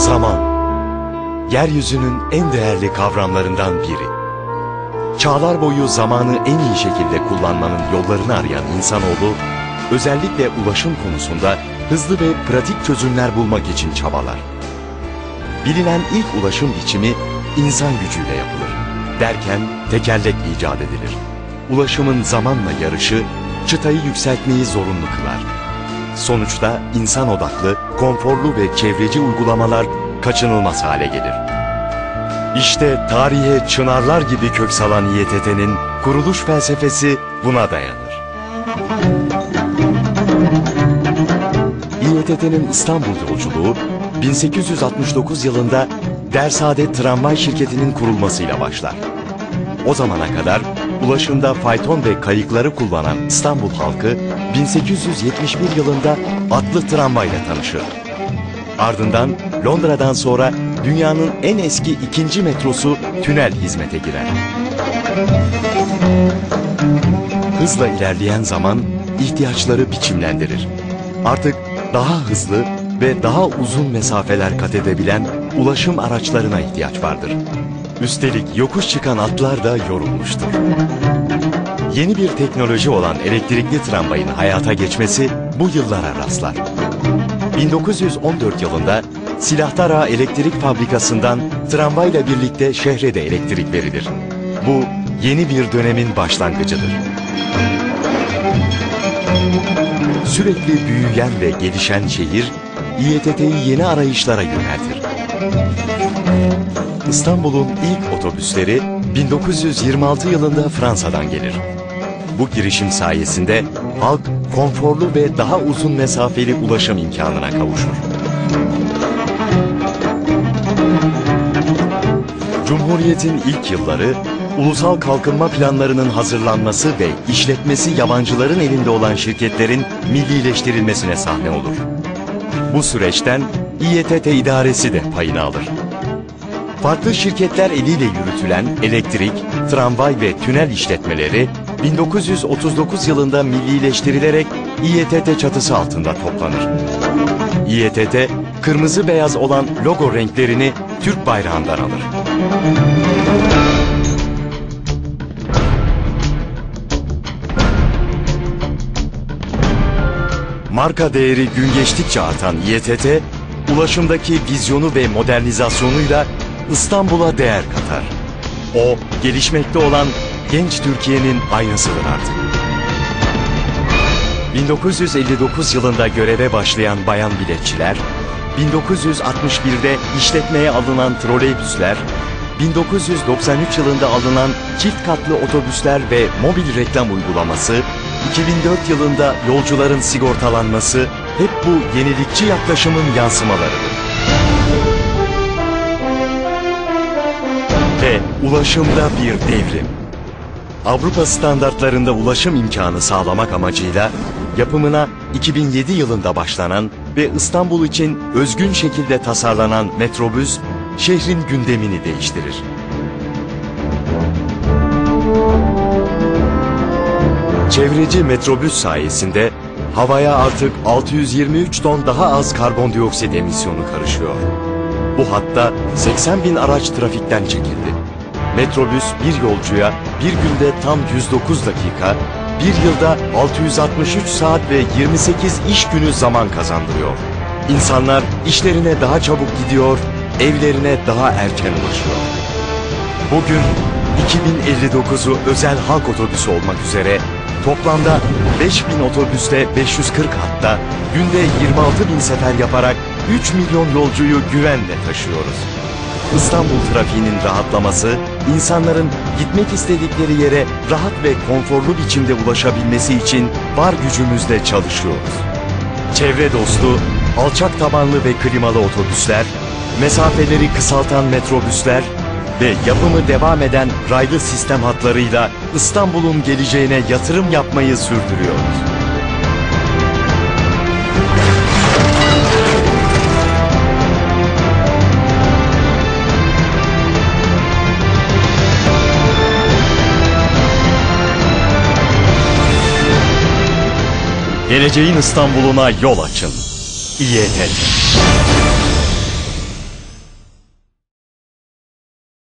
Zaman, yeryüzünün en değerli kavramlarından biri. Çağlar boyu zamanı en iyi şekilde kullanmanın yollarını arayan insanoğlu, özellikle ulaşım konusunda hızlı ve pratik çözümler bulmak için çabalar. Bilinen ilk ulaşım biçimi insan gücüyle yapılır. Derken tekerlek icat edilir. Ulaşımın zamanla yarışı, çıtayı yükseltmeyi zorunlu kılar. Sonuçta insan odaklı, konforlu ve çevreci uygulamalar kaçınılmaz hale gelir. İşte tarihe çınarlar gibi kök salan İETT'nin kuruluş felsefesi buna dayanır. İETT'nin İstanbul yolculuğu 1869 yılında Dersaadet Tramvay Şirketi'nin kurulmasıyla başlar. O zamana kadar ulaşımda fayton ve kayıkları kullanan İstanbul halkı 1871 yılında atlı tramvayla tanışır. Ardından Londra'dan sonra dünyanın en eski ikinci metrosu tünel hizmete girer. Hızla ilerleyen zaman ihtiyaçları biçimlendirir. Artık daha hızlı ve daha uzun mesafeler kat edebilen ulaşım araçlarına ihtiyaç vardır. Üstelik yokuş çıkan atlar da yorulmuştur. Yeni bir teknoloji olan elektrikli tramvayın hayata geçmesi bu yıllara rastlar. 1914 yılında Silahtar Elektrik Fabrikası'ndan tramvayla birlikte şehre de elektrik verilir. Bu yeni bir dönemin başlangıcıdır. Sürekli büyüyen ve gelişen şehir, İETT'yi yeni arayışlara yöneltir. İstanbul'un ilk otobüsleri 1926 yılında Fransa'dan gelir. Bu girişim sayesinde halk konforlu ve daha uzun mesafeli ulaşım imkanına kavuşur. Cumhuriyet'in ilk yılları, ulusal kalkınma planlarının hazırlanması ve işletmesi yabancıların elinde olan şirketlerin millileştirilmesine sahne olur. Bu süreçten İETT idaresi de payını alır. Farklı şirketler eliyle yürütülen elektrik, tramvay ve tünel işletmeleri 1939 yılında millileştirilerek İETT çatısı altında toplanır. İETT, kırmızı beyaz olan logo renklerini Türk bayrağından alır. Marka değeri gün geçtikçe artan İETT, ulaşımdaki vizyonu ve modernizasyonuyla İstanbul'a değer katar. O, gelişmekte olan genç Türkiye'nin aynasıdır artık. 1959 yılında göreve başlayan bayan biletçiler, 1961'de işletmeye alınan troleybüsler, 1993 yılında alınan çift katlı otobüsler ve mobil reklam uygulaması, 2004 yılında yolcuların sigortalanması hep bu yenilikçi yaklaşımın yansımalarıdır. Ve ulaşımda bir devrim. Avrupa standartlarında ulaşım imkanı sağlamak amacıyla yapımına 2007 yılında başlanan ve İstanbul için özgün şekilde tasarlanan metrobüs, şehrin gündemini değiştirir. Çevreci metrobüs sayesinde havaya artık 623 ton daha az karbondioksit emisyonu karışıyor. Bu hatta 80 bin araç trafikten çekildi. Metrobüs bir yolcuya bir günde tam 109 dakika, bir yılda 663 saat ve 28 iş günü zaman kazandırıyor. İnsanlar işlerine daha çabuk gidiyor, evlerine daha erken ulaşıyor. Bugün 2059'u özel halk otobüsü olmak üzere toplamda 5000 otobüsle 540 hatta günde 26 bin sefer yaparak 3 milyon yolcuyu güvenle taşıyoruz. İstanbul trafiğinin rahatlaması, insanların gitmek istedikleri yere rahat ve konforlu biçimde ulaşabilmesi için var gücümüzle çalışıyoruz. Çevre dostu, alçak tabanlı ve klimalı otobüsler, mesafeleri kısaltan metrobüsler ve yapımı devam eden raylı sistem hatlarıyla İstanbul'un geleceğine yatırım yapmayı sürdürüyoruz. Geleceğin İstanbul'una yol açın. İETT.